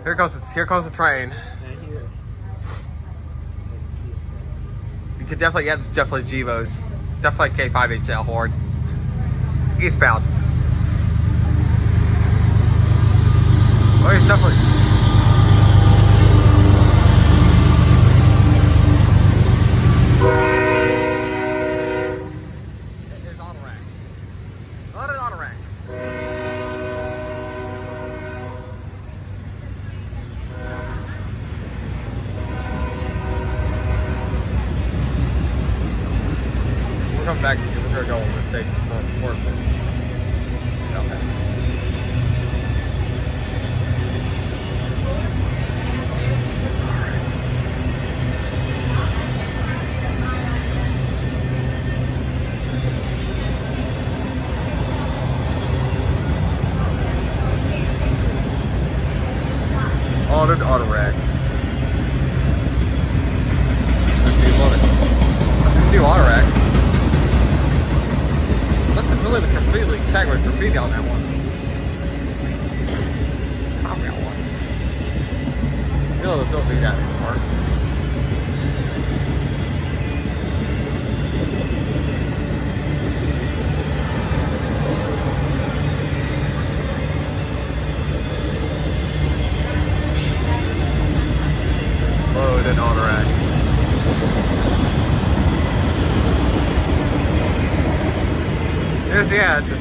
Here comes the train. I hear it. You could definitely, yeah, it's definitely Gevos. Definitely K5HL Horde. Eastbound. Oh, it's definitely. There's auto racks. A lot of auto racks. We're coming back. We're gonna go over the station for work. Okay. Ordered auto rack. That's a new auto rack. Must have really been completely tagged with graffiti on that one. I got one. You know, there's no big that anymore. Loaded auto rack. Yeah,